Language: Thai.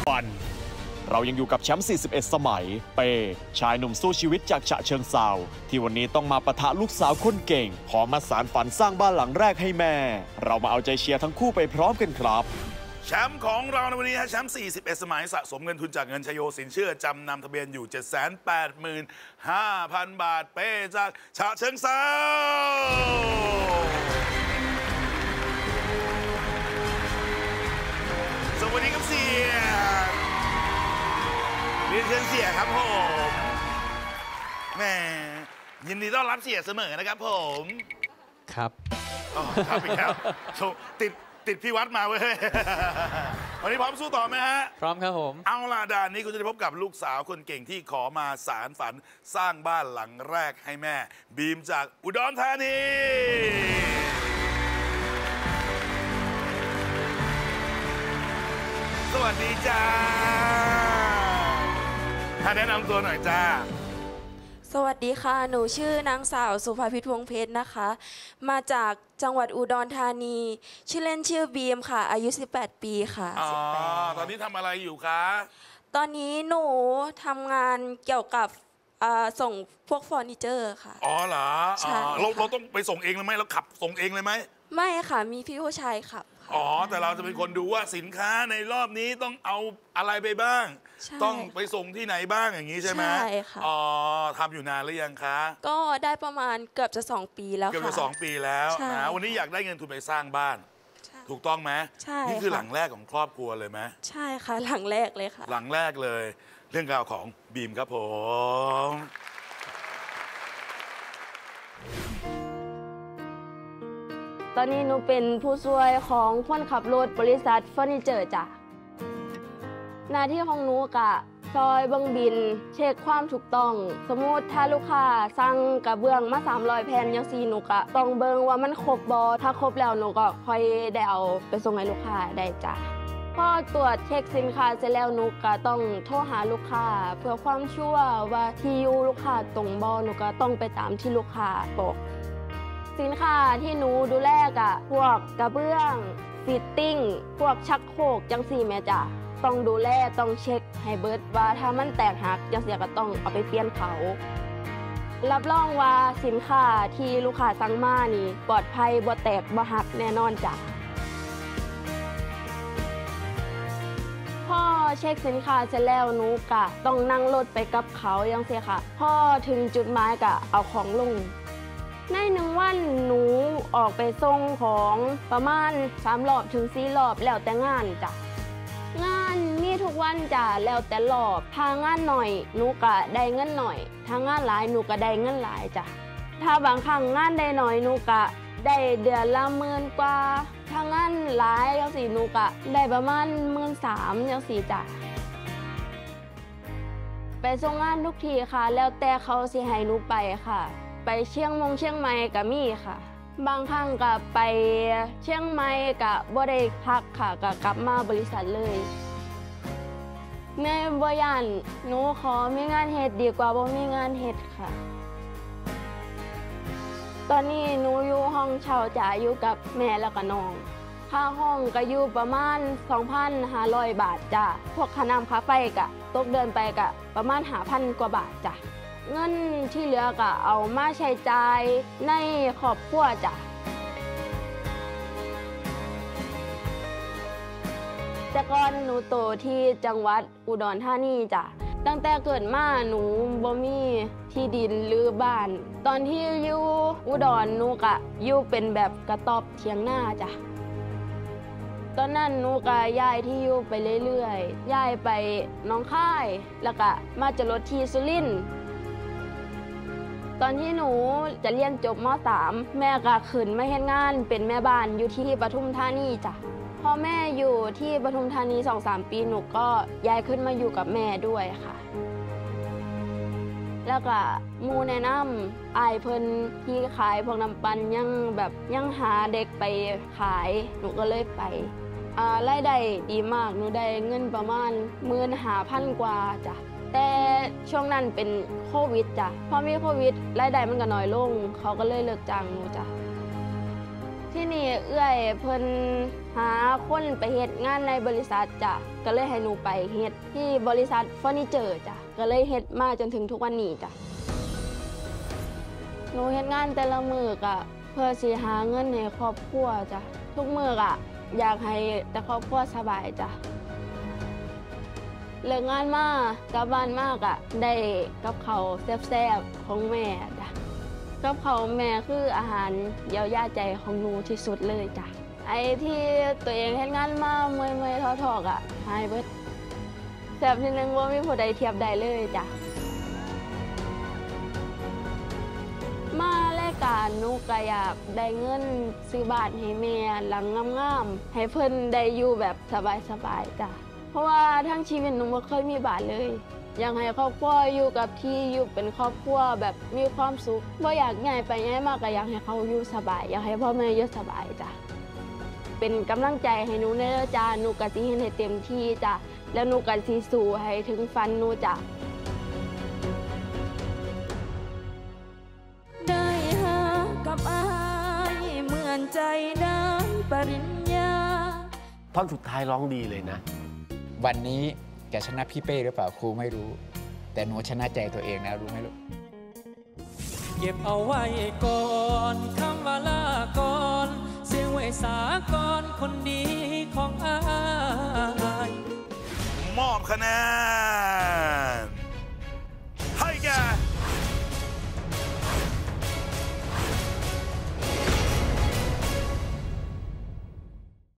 ฟันเรายังอยู่กับแชมป์41 สมัยเป้ชายหนุ่มสู้ชีวิตจากฉะเชิงเทราที่วันนี้ต้องมาปะทะลูกสาวคนเก่งขอมาสานฝันสร้างบ้านหลังแรกให้แม่เรามาเอาใจเชียร์ทั้งคู่ไปพร้อมกันครับแชมป์ของเราในวันนี้แชมป์41 สมัยสะสมเงินทุนจากเงินชโยสินเชื่อจำนำทะเบียนอยู่ 785,000 บาทเป้จากฉะเชิงเทราสวัสดีครับเสียเรียนเชิญเสียครับผมแหมยินดีต้อนรับเสียเสมอนะครับผมครับอ๋อครับอีกแล้วติดพี่วัดมาเว้ยวันนี้พร้อมสู้ต่อไหมฮะพร้อมครับผมเอาล่ะด่านนี้คุณจะได้พบกับลูกสาวคนเก่งที่ขอมาสารฝันสร้างบ้านหลังแรกให้แม่บีมจากอุดรธานีสวัสดีจ้าแนะนำตัวหน่อยจ้าสวัสดีค่ะหนูชื่อนางสาวสุภาพิษวงศ์เพชรนะคะมาจากจังหวัดอุดรธานีชื่อเล่นชื่อบีมค่ะอายุ18 ปีค่ะตอนนี้ทำอะไรอยู่คะตอนนี้หนูทำงานเกี่ยวกับส่งพวกเฟอร์นิเจอร์ค่ะอ๋อเหรอใช่เราต้องไปส่งเองเลยไหมเราขับส่งเองเลยไหมไม่ค่ะมีพี่ผู้ชายขับอ๋อแต่เราจะเป็นคนดูว่าสินค้าในรอบนี้ต้องเอาอะไรไปบ้างต้องไปส่งที่ไหนบ้างอย่างนี้ใช่ไหมใช่ค่ะอ๋อทำอยู่นานหรือยังคะก็ได้ประมาณเกือบจะ2 ปีแล้วค่ะเกือบจะ2 ปีแล้วนะวันนี้อยากได้เงินทุนไปสร้างบ้านถูกต้องไหมใช่นี่คือหลังแรกของครอบครัวเลยไหมใช่ค่ะหลังแรกเลยค่ะหลังแรกเลยเรื่องราวของบีมครับผมตอนนี้หนูเป็นผู้ช่วยของคนขับรถบริษัทเฟอร์นิเจอร์จ้ะหน้าที่ของหนูกะซอยเบิ้งบินเช็คความถูกต้องสมมุติถ้าลูกค้าสั่งกระเบื้องมา300 แผ่นยังซีหนูกะต้องเบิ้งว่ามันครบบอถ้าครบแล้วหนูก็ค่อยได้เอาไปส่งให้ลูกค้าได้จ้ะพอตรวจเช็คสินค้าเสร็จแล้วหนูก็ต้องโทรหาลูกค้าเพื่อความชัวร์ว่าที่อยู่ลูกค้าตรงบอหนูก็ต้องไปตามที่ลูกค้าบอกสินค้าที่หนูดูแลกะพวกกระเบื้องฟิตติ้งพวกชักโครกจังสี่แม่จ้ะต้องดูแลต้องเช็คให้เบิดว่าถ้ามันแตกหักจังเสียก็ต้องเอาไปเปลี่ยนเขารับรองว่าสินค้าที่ลูกค้าสั่งมานี่ปลอดภัยบ่แตกบ่หักแน่นอนจ้ะพอเช็คสินค้าเสร็จแล้วหนูกะต้องนั่งรถไปกับเขาจังเสียค่ะพอถึงจุดหมายกะเอาของลงใน1 วันหนูออกไปส่งของประมาณ3 รอบถึง4 รอบแล้วแต่งานจ้ะงานมีทุกวันจ้ะแล้วแต่รอบถ้างานหน่อยหนูก็ได้เงินหน่อยถ้างานหลายหนูก็ได้เงินหลายจ้ะถ้าบางครั้งงานได้หน่อยหนูก็ได้เดือนละ10,000 กว่าถ้างานหลายจังซี่หนูก็ได้ประมาณ13,000จังซี่จ้ะไปส่งงานทุกทีค่ะแล้วแต่เขาสิให้หนูไปค่ะไปเชียงใหม่ก็มีค่ะบางครั้งก็ไปเชียงใหม่ก็บ่ได้พักค่ะก็กลับมาบริษัทเลยแม่บ่ย้านหนูขอมีงานเฮ็ดดีกว่าบ่มีงานเฮ็ดค่ะตอนนี้หนูอยู่ห้องเช่าจ้ะอยู่กับแม่แล้วก็น้องค่าห้องก็อยู่ประมาณ 2,500 บาทจ้ะพวกค่าน้ำค่าไฟก็ตกเดือนไปก็ประมาณ 5,000 กว่าบาทจ้ะเงินที่เหลือก็เอามาใช้จ่ายในครอบครัวจ้ะแต่ก่อนหนูโตที่จังหวัดอุดรธานีจ้ะตั้งแต่เกิดมาหนูบ่มีที่ดินหรือบ้านตอนที่อยู่อุดรหนูก็อยู่เป็นแบบกระต๊อบเถียงนาจ้ะตอนนั้นหนูก็ย้ายที่อยู่ไปเรื่อยๆย้ายไปหนองคายแล้วก็มาจรดที่สุรินทร์ตอนที่หนูจะเรียนจบม.3 แม่ก็ขึ้นมาเฮ็ดงานเป็นแม่บ้านอยู่ที่ปทุมธานีจ้ะพอแม่อยู่ที่ปทุมธานี 2-3 ปีหนูก็ย้ายขึ้นมาอยู่กับแม่ด้วยค่ะแล้วก็หมู่แนะนำอ้ายเพิ่นที่ขายพวกน้ำปั่นยังหาเด็กไปขายหนูก็เลยไปรายได้ดีมากหนูได้เงินประมาณ15,000 กว่าจ้ะแต่ช่วงนั้นเป็นโควิดจ้ะพอมีโควิดรายได้มันก็น้อยลงเขาก็เลยเลิกจ้างหนูจ้ะที่นี่เอื้อยเพิ่นหาคนไปเฮ็ดงานในบริษัทจ้ะก็เลยให้หนูไปเฮ็ดที่บริษัทเฟอร์นิเจอร์จ้ะก็เลยเฮ็ดมาจนถึงทุกวันนี้จ้ะหนูเฮ็ดงานแต่ละมื้อก็เพื่อสิหาเงินให้ครอบครัวจ้ะทุกมื้อก็อยากให้แต่ครอบครัวสบายจ้ะเลิกงานมากลับบ้านมากอะได้กับข้าวแซ่บๆของแม่จ้ะกับข้าวแม่คืออาหารเยียวยาใจของหนูที่สุดเลยจ้ะไอ้ที่ตัวเองเฮ็ดงานมาเมื่อยๆท้อๆอะหายเบิดแซ่บที่นึงว่ามีผู้ใดเทียบได้เลยจ้ะมารายการหนูก็อยากได้เงินซื้อบ้านให้แม่หลังงามๆให้เพิ่นได้อยู่แบบสบายๆจ้ะเพราะว่าทั้งชีวิตหนูไม่เคยมีบ้านเลยอยากให้ครอบครัวอยู่กับที่อยู่เป็นครอบครัวแบบมีความสุขบ่อยากง่ายไปง่ายมากก็อยากให้เขาอยู่สบายอยากให้พ่อแม่อยู่สบายจ้ะเป็นกำลังใจให้หนูในเด้อจ้ะหนูก็สิเฮ็ดให้เต็มที่จ้ะแล้วหนูก็สิสู้ให้ถึงฝันหนูจ้ะได้หากับอายเหมือนใจน้ำปริญญาท่อนสุดท้ายร้องดีเลยนะวันนี้แกชนะพี่เป้หรือเปล่าครูไม่รู้แต่หนูชนะใจตัวเองนะรู้ไหมลูกเก็บเอาไว้ก่อนคำว่าลาก่อนเสียงไว้สาก่อนคนดีของอายมอบคะแนน